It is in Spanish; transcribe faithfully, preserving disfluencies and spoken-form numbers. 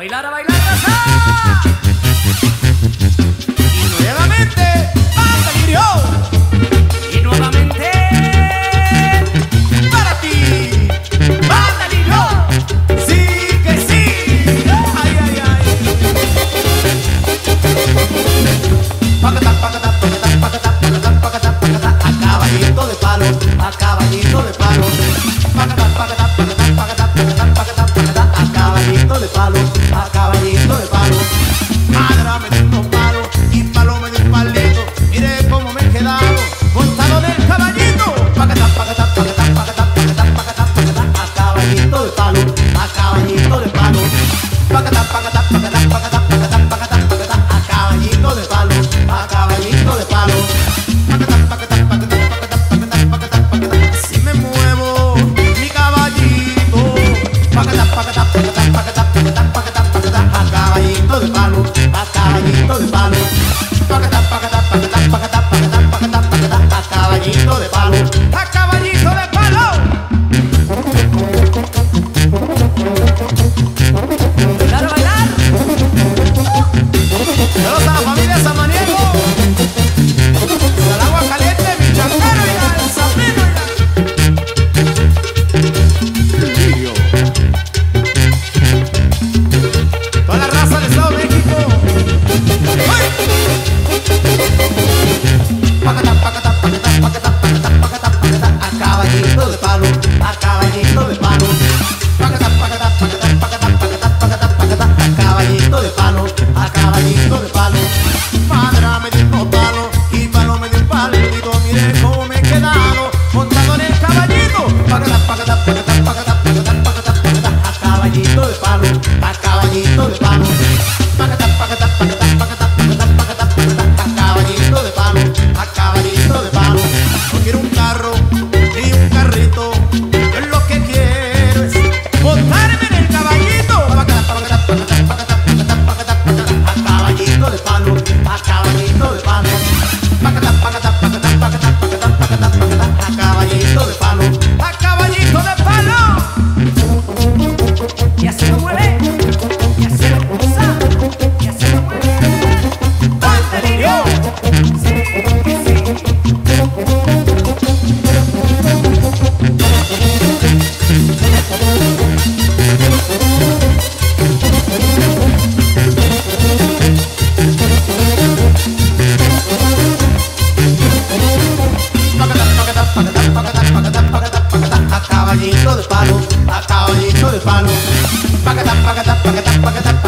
bailar, a bailar, raza. Y nuevamente, ¡banda Lirio! Y nuevamente, para ti, ¡banda Lirio! ¡Sí que sí! ¡Ay, ay, ay! Pacatá, pacatá, pacatá, pacatá, pacatá, pacatá, pacatá. A caballito de palo, a caballito de palo. Pacatá, pacatá, pacatá, pacatá, pacatá, pacatá, pacatá. A caballito de palo, a caballito de palo. Madra me dio un palo y palo me dio un palito. Mire cómo me he quedado montado en el caballito. Pacatá, pacatá, pacatá, pacatá, pacatá, pacatá, pacatá. A caballito de palo, a caballito de palo. Pacatá, pacatá, pacatá, pacatá, pacatá, pacatá, pacatá. A caballito de palo, a caballito de palo. Pacatá, pacatá, pacatá, pacatá, pacatá, pacatá, pacatá. Así me muevo mi caballito. Pacatá, pacatá, pacatá, pacatá, pacatá, pacatá, pacatá. A caballito de palo, a caballito de palo. Pacatá, pacatá, pacatá, pacatá, pacatá, pacatá, pacatá. A caballito de palo, a caballito de palo. Bailar, bailar. Saludos a la familia Samaniego. Al agua caliente, mi chancero y al sapino y la... Toda la raza del Estado de México. ¡Ay! Pacatá, pacatá, pacatá, pacatá, pacatá, pacatá, pacatá. A caballito de palo, a caballito de palo. Pacatá, pacatá, pacatá, pacatá, pacatá, pacatá, pacatá. A caballito de palo, a caballito de palo. Madra me dio un palo y palo me dio un palito. Mire cómo me he quedado montado en el caballito. Pacatá, pacatá, pacatá, pacatá, pacatá, pacatá, pacatá. A caballito de palo, a caballito de palo. Pacatá, pacatá, pacatá, pacatá, pacatá, pacatá, pacatá. A caballito de palo, a caballito de palo. No quiero un carro ni un carrito. Yo lo que quiero es montarme en el caballito. Pacatá, pacatá, pacatá, pacatá, pacatá, pacatá, pacatá. A caballito de palo, a caballito de palo. Pacatá, pacatá, pacatá, pacatá, pacatá, pacatá, pacatá. A caballito de palo, a caballito de palo. Y así me mueve, y así me goza, y así me mueve. ¡Banda Lirio! Sí, sí. Pacatá, pacatá, pacatá, pacatá, pacatá, pacatá, pacatá. A caballito de palo, a caballito de palo. Pacatá, pacatá, pacatá, pacatá.